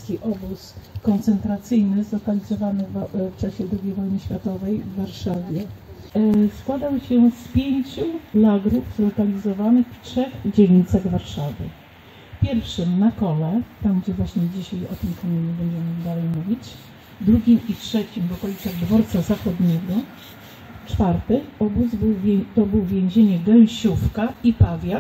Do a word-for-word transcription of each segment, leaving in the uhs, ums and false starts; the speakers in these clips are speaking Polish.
niemiecki obóz koncentracyjny zlokalizowany w czasie drugiej wojny światowej w Warszawie. Składał się z pięciu lagrów zlokalizowanych w trzech dzielnicach Warszawy. Pierwszym na Kole, tam gdzie właśnie dzisiaj o tym kamieniu będziemy dalej mówić, drugim i trzecim w okolicach Dworca Zachodniego, czwarty obóz był, to był więzienie Gęsiówka i Pawiak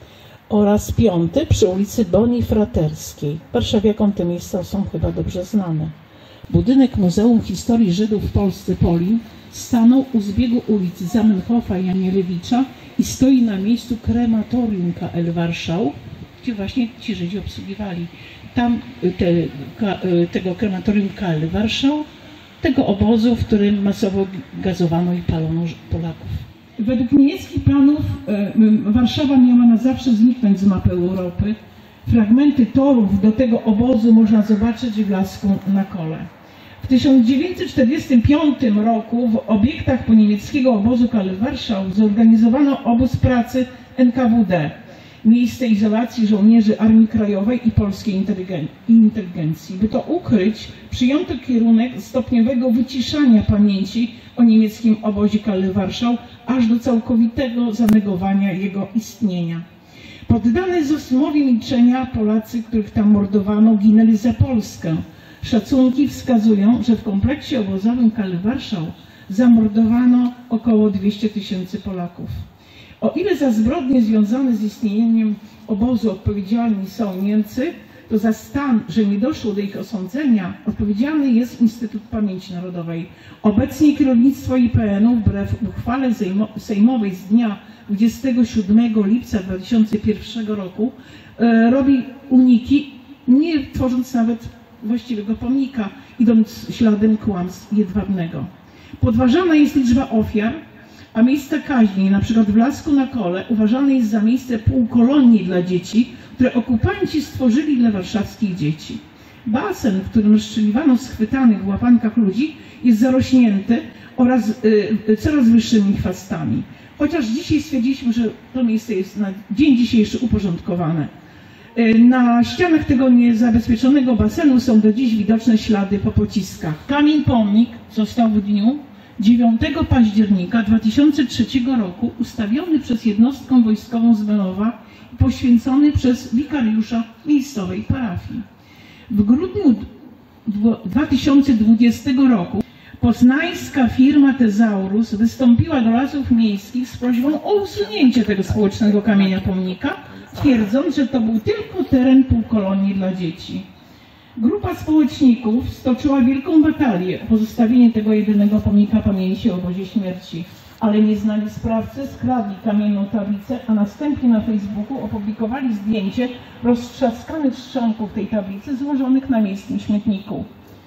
oraz piąty przy ulicy Bonii Fraterskiej. Warszawiakom te miejsca są chyba dobrze znane. Budynek Muzeum Historii Żydów w Polsce Polin stanął u zbiegu ulicy Zamenhofa i Janielewicza i stoi na miejscu krematorium K L Warszał, gdzie właśnie ci Żydzi obsługiwali. Tam te, ka, tego krematorium K L Warszał, tego obozu, w którym masowo gazowano i palono Polaków. Według niemieckich planów Warszawa miała na zawsze zniknąć z mapy Europy. Fragmenty torów do tego obozu można zobaczyć w Lasku na Kole. W tysiąc dziewięćset czterdziestym piątym roku w obiektach poniemieckiego obozu K L Warszał zorganizowano obóz pracy N K W D, miejsce izolacji żołnierzy Armii Krajowej i polskiej inteligencji. By to ukryć, przyjęto kierunek stopniowego wyciszania pamięci o niemieckim obozie K L Warszał, aż do całkowitego zanegowania jego istnienia. Poddane zmowie milczenia Polacy, których tam mordowano, ginęli za Polskę. Szacunki wskazują, że w kompleksie obozowym K L Warszał zamordowano około dwieście tysięcy Polaków. O ile za zbrodnie związane z istnieniem obozu odpowiedzialni są Niemcy, to za stan, że nie doszło do ich osądzenia, odpowiedzialny jest Instytut Pamięci Narodowej. Obecnie kierownictwo I P N u wbrew uchwale sejmowej z dnia dwudziestego siódmego lipca dwa tysiące pierwszego roku e, robi uniki, nie tworząc nawet właściwego pomnika, idąc śladem kłamstw Jedwabnego. Podważana jest liczba ofiar, a miejsce kaźni, na przykład w Lasku na Kole, uważane jest za miejsce półkolonii dla dzieci, które okupanci stworzyli dla warszawskich dzieci. Basen, w którym rozstrzeliwano schwytanych w łapankach ludzi, jest zarośnięty oraz y, coraz wyższymi chwastami. Chociaż dzisiaj stwierdziliśmy, że to miejsce jest na dzień dzisiejszy uporządkowane. Y, na ścianach tego niezabezpieczonego basenu są do dziś widoczne ślady po pociskach. Kamień pomnik został w dniu dziewiątego października dwa tysiące trzeciego roku ustawiony przez jednostkę wojskową z Belowa i poświęcony przez wikariusza miejscowej parafii. W grudniu dwa tysiące dwudziestego roku poznańska firma Tezaurus wystąpiła do Lasów Miejskich z prośbą o usunięcie tego społecznego kamienia pomnika, twierdząc, że to był tylko teren półkolonii dla dzieci. Grupa społeczników stoczyła wielką batalię o pozostawienie tego jedynego pomnika pamięci o obozie śmierci, ale nieznani sprawcy skradli kamienną tablicę, a następnie na Facebooku opublikowali zdjęcie roztrzaskanych szczątków tej tablicy złożonych na miejskim śmietniku.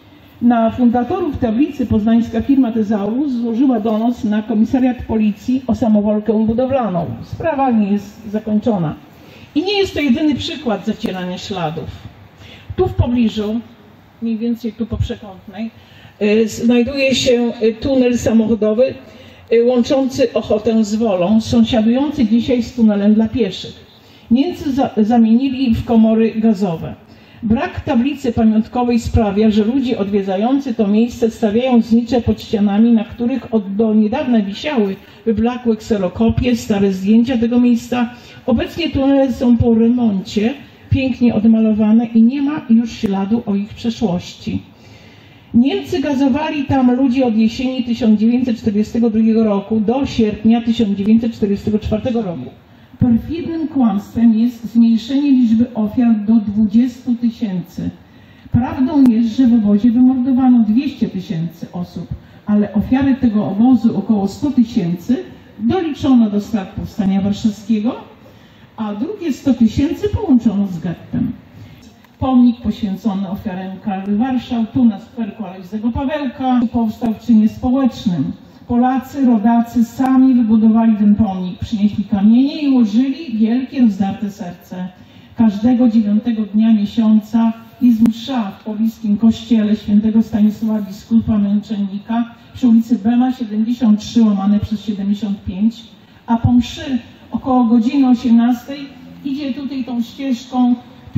Na fundatorów tablicy poznańska firma Tezaurus złożyła donos na komisariat policji o samowolkę budowlaną. Sprawa nie jest zakończona. I nie jest to jedyny przykład zacierania śladów. Tu w pobliżu, mniej więcej tu po Przekątnej, znajduje się tunel samochodowy łączący Ochotę z Wolą, sąsiadujący dzisiaj z tunelem dla pieszych. Niemcy za zamienili w komory gazowe. Brak tablicy pamiątkowej sprawia, że ludzie odwiedzający to miejsce stawiają znicze pod ścianami, na których od do niedawna wisiały wyblakłe kserokopie, stare zdjęcia tego miejsca. Obecnie tunele są po remoncie, pięknie odmalowane i nie ma już śladu o ich przeszłości. Niemcy gazowali tam ludzi od jesieni tysiąc dziewięćset czterdziestego drugiego roku do sierpnia tysiąc dziewięćset czterdziestego czwartego roku. Perfidnym kłamstwem jest zmniejszenie liczby ofiar do dwudziestu tysięcy. Prawdą jest, że w obozie wymordowano dwieście tysięcy osób, ale ofiary tego obozu, około stu tysięcy, doliczono do strat Powstania Warszawskiego, a drugie sto tysięcy połączono z gettem. Pomnik poświęcony ofiarom K L Warszał, tu na skwerku Alojzego Pawełka, powstał w czynie społecznym. Polacy, rodacy sami wybudowali ten pomnik, przynieśli kamienie i ułożyli wielkie, rozdarte serce. Każdego dziewiątego dnia miesiąca jest msza w pobliskim kościele świętego Stanisława Biskupa Męczennika przy ulicy Bema siedemdziesiąt trzy łamane przez siedemdziesiąt pięć, a po mszy około godziny osiemnastej idzie tutaj tą ścieżką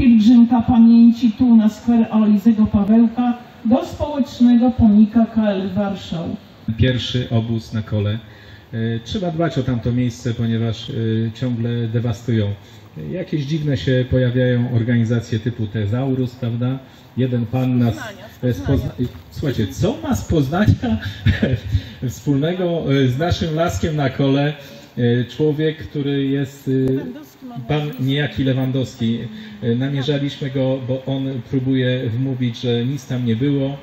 pielgrzymka pamięci tu na skwer Aloizego Pawełka do społecznego pomnika K L Warszał. Pierwszy obóz na Kole. Trzeba dbać o tamto miejsce, ponieważ ciągle dewastują. Jakieś dziwne się pojawiają organizacje typu Tezaurus, prawda? Jeden pan nas... Z Pozna... Słuchajcie, co ma z Poznania wspólnego z naszym Laskiem na Kole człowiek, który jest pan niejaki Lewandowski. Namierzaliśmy go, bo on próbuje wmówić, że nic tam nie było.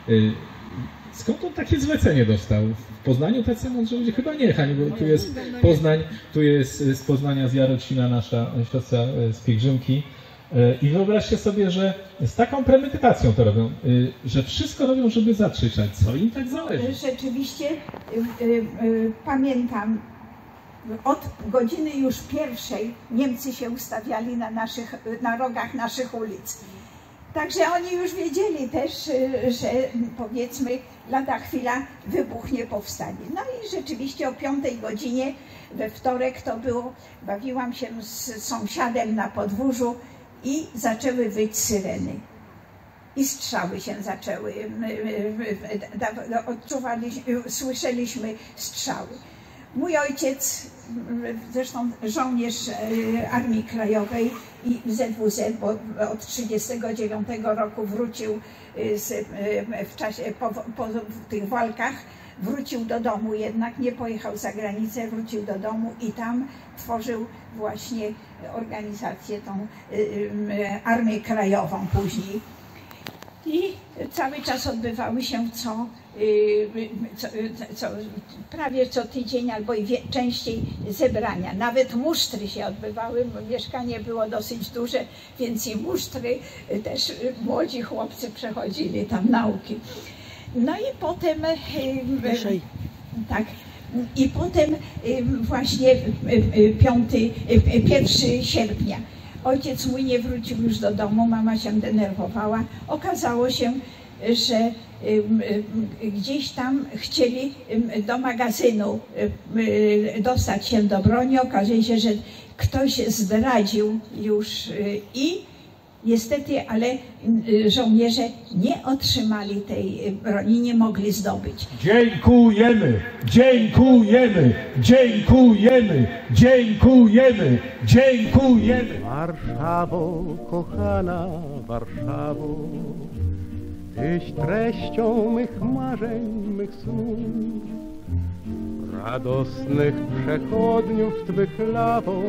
Skąd on takie zlecenie dostał? W Poznaniu tacy mądrzy ludzie? Chyba nie, Hani, bo tu jest Poznań, tu jest z Poznania, z Jarocina nasza siostra z pielgrzymki. I wyobraźcie sobie, że z taką premedytacją to robią, że wszystko robią, żeby zakrzyczeć. Co im tak zależy? Rzeczywiście y, y, y, pamiętam, od godziny już pierwszej Niemcy się ustawiali na, naszych, na rogach naszych ulic. Także oni już wiedzieli też, że powiedzmy lada chwila wybuchnie powstanie. No i rzeczywiście o piątej godzinie we wtorek to było, bawiłam się z sąsiadem na podwórzu i zaczęły wyć syreny. I strzały się zaczęły, odczuwaliśmy, słyszeliśmy strzały. Mój ojciec, zresztą żołnierz Armii Krajowej i Z W Z, bo od tysiąc dziewięćset trzydziestego dziewiątego roku wrócił z, w czasie, po, po tych walkach, wrócił do domu, jednak nie pojechał za granicę, wrócił do domu i tam tworzył właśnie organizację, tą Armię Krajową później. I cały czas odbywały się co, co, co, prawie co tydzień albo i wie, częściej zebrania. Nawet musztry się odbywały, bo mieszkanie było dosyć duże, więc i musztry też młodzi chłopcy przechodzili tam nauki. No i potem, tak, i potem właśnie pierwszego sierpnia. Ojciec mój nie wrócił już do domu, mama się denerwowała. Okazało się, że gdzieś tam chcieli do magazynu dostać się do broni. Okazuje się, że ktoś zdradził już i niestety, ale żołnierze nie otrzymali tej broni, nie mogli zdobyć. Dziękujemy, dziękujemy, dziękujemy, dziękujemy, dziękujemy. Warszawo, kochana Warszawo, Tyś treścią mych marzeń, mych snów, radosnych przechodniów Twych lawą,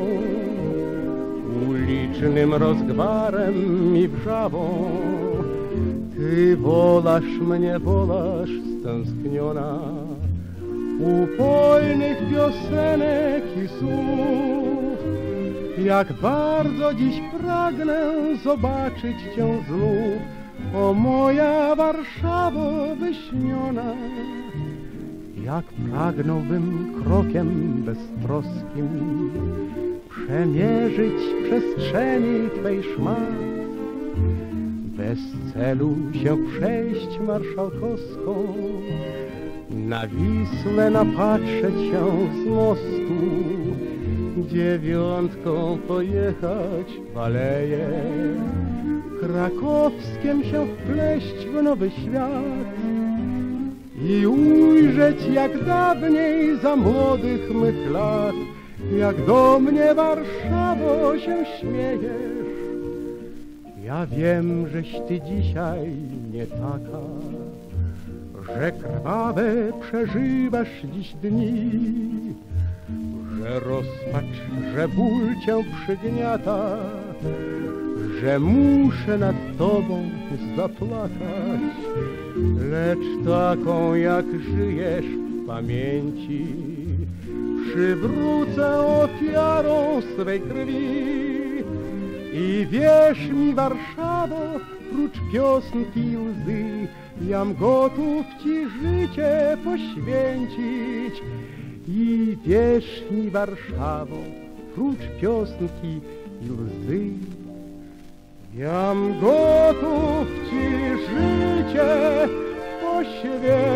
ulicznym rozgwarem i wrzawą. Ty wolasz mnie, wolasz stęskniona, upojnych piosenek i słów. Jak bardzo dziś pragnę zobaczyć Cię znów, o moja Warszawo wyśniona. Jak pragnąłbym krokiem beztroskim przemierzyć przestrzeni Twej szmat, bez celu się przejść marszałkowską, na Wisłę napatrzeć się z mostu, dziewiątką pojechać w aleje, krakowskiem się wpleść w nowy świat i ujrzeć jak dawniej za młodych mych lat, jak do mnie Warszawo się śmiejesz. Ja wiem, żeś Ty dzisiaj nie taka, że krwawe przeżywasz dziś dni, że rozpacz, że ból Cię przygniata, że muszę nad Tobą zapłakać, lecz taką jak żyjesz w pamięci przywrócę ofiarą swej krwi. I wierz mi, Warszawo, prócz piosenki i łzy, jam gotów Ci życie poświęcić. I wierz mi, Warszawo, prócz piosenki i łzy, jam gotów Ci życie poświęcić.